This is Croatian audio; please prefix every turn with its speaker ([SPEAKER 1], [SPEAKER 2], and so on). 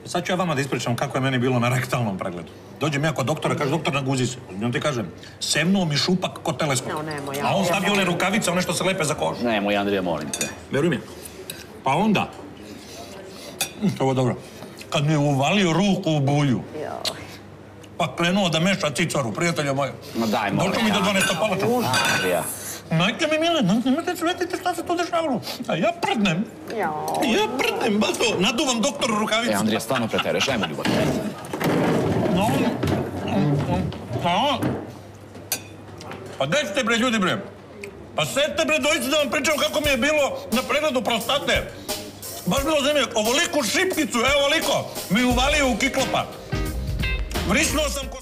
[SPEAKER 1] Sad ću ja vama da ispričam kako je meni bilo na rektalnom pregledu. Dođem ja kod doktora, kaže doktor naguzi se. On ti kažem, sevnuo mi šupak kod teleskopa. A on stavio one rukavice, one što se lepe za kožu.
[SPEAKER 2] Nemoj, Andrija, molim te.
[SPEAKER 1] Veruj mi. Pa onda, ovo dobro, kad mi je uvalio ruku u bulju, pa krenuo da meša cicaru, prijatelja moja.
[SPEAKER 2] Ma daj, molim.
[SPEAKER 1] Došao mi do 12 palača.
[SPEAKER 2] Andrija.
[SPEAKER 1] Najte mi, mile, nemojte svetite šta se tu dešavalo. A ja prdnem. Ja prdnem, bato. Naduvam doktoru rukavicu.
[SPEAKER 2] Andrija, stvarno pretereš, ajmo ljubav.
[SPEAKER 1] Pa gde ste bre, ljudi bre? Pa sedite bre, dođite da vam pričam kako mi je bilo na pregledu prostate. Baš bilo zemlje, ovoliku šipkicu, evo ovoliko, mi uvalio u kiklopa. Vrisnuo sam ko...